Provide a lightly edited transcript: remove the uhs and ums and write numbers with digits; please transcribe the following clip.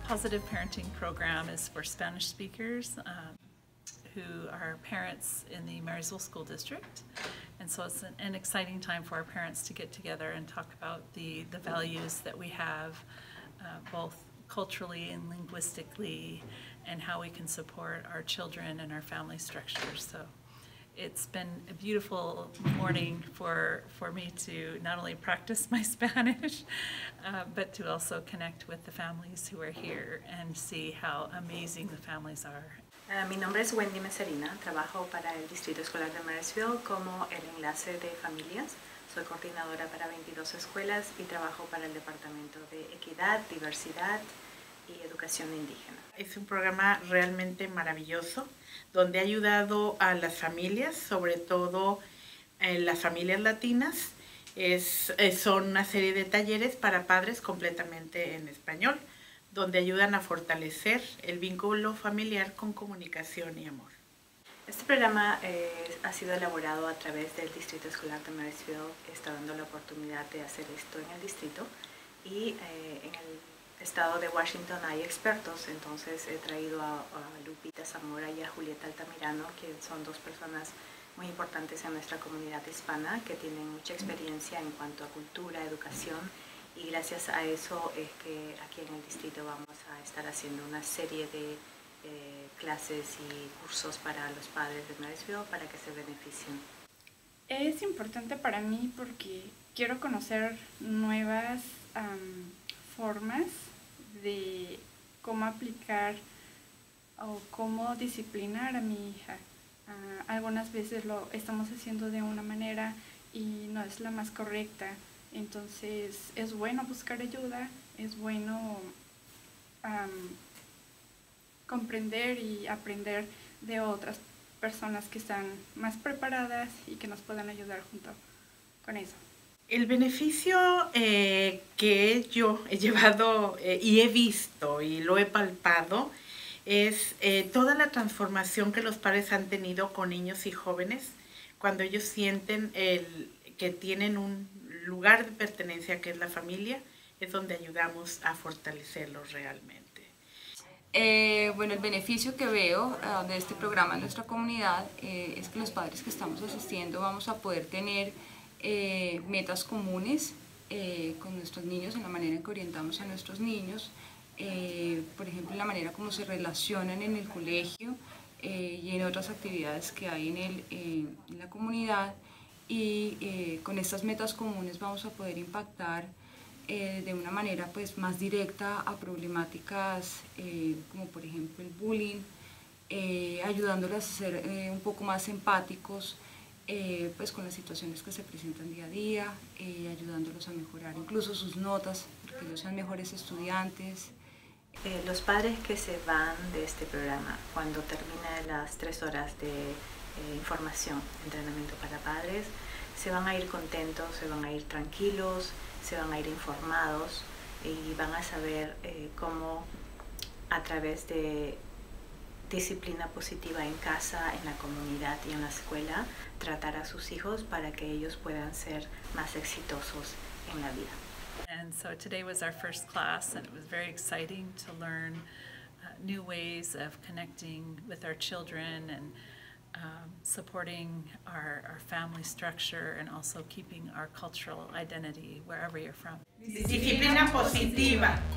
Positive Parenting program is for Spanish speakers who are parents in the Marysville School District. And so it's an exciting time for our parents to get together and talk about the values that we have, both culturally and linguistically, and how we can support our children and our family structures. So it's been a beautiful morning for me to not only practice my Spanish, but to also connect with the families who are here and see how amazing the families are. Mi nombre es Wendy Mesarina, trabajo para el Distrito Escolar de Marysville como el enlace de familias. Soy coordinadora para 22 escuelas y trabajo para el Departamento de Equidad, Diversidad y Educación Indígena. Es un programa realmente maravilloso donde ha ayudado a las familias, sobre todo las familias latinas. Son una serie de talleres para padres completamente en español, donde ayudan a fortalecer el vínculo familiar con comunicación y amor. Este programa ha sido elaborado a través del Distrito Escolar de Marysville. Está dando la oportunidad de hacer esto en el distrito y en el estado de Washington hay expertos, entonces he traído a Lupita Zamora y a Julieta Altamirano, que son dos personas muy importantes en nuestra comunidad hispana que tienen mucha experiencia en cuanto a cultura, educación, y gracias a eso es que aquí en el distrito vamos a estar haciendo una serie de clases y cursos para los padres de Marysville para que se beneficien. Es importante para mí porque quiero conocer nuevas formas de cómo aplicar o cómo disciplinar a mi hija. Algunas veces lo estamos haciendo de una manera y no es la más correcta. Entonces es bueno buscar ayuda, es bueno comprender y aprender de otras personas que están más preparadas y que nos puedan ayudar junto con eso. El beneficio que yo he llevado y he visto y lo he palpado es toda la transformación que los padres han tenido con niños y jóvenes cuando ellos sienten que tienen un lugar de pertenencia que es la familia, es donde ayudamos a fortalecerlos realmente. Bueno, el beneficio que veo de este programa en nuestra comunidad es que los padres que estamos asistiendo vamos a poder tener metas comunes con nuestros niños, en la manera en que orientamos a nuestros niños, por ejemplo, en la manera como se relacionan en el colegio y en otras actividades que hay en la comunidad, y con estas metas comunes vamos a poder impactar de una manera pues más directa a problemáticas como por ejemplo el bullying, ayudándolas a ser un poco más empáticos pues con las situaciones que se presentan día a día, ayudándolos a mejorar incluso sus notas, porque ellos sean mejores estudiantes. Los padres que se van de este programa, cuando termina las 3 horas de información, entrenamiento para padres, se van a ir contentos, se van a ir tranquilos, se van a ir informados y van a saber cómo a través de disciplina positiva en casa, en la comunidad y en la escuela, tratar a sus hijos para que ellos puedan ser más exitosos en la vida. And so today was our first class, and it was very exciting to learn new ways of connecting with our children and supporting our family structure and also keeping our cultural identity wherever you're from. Disciplina positiva.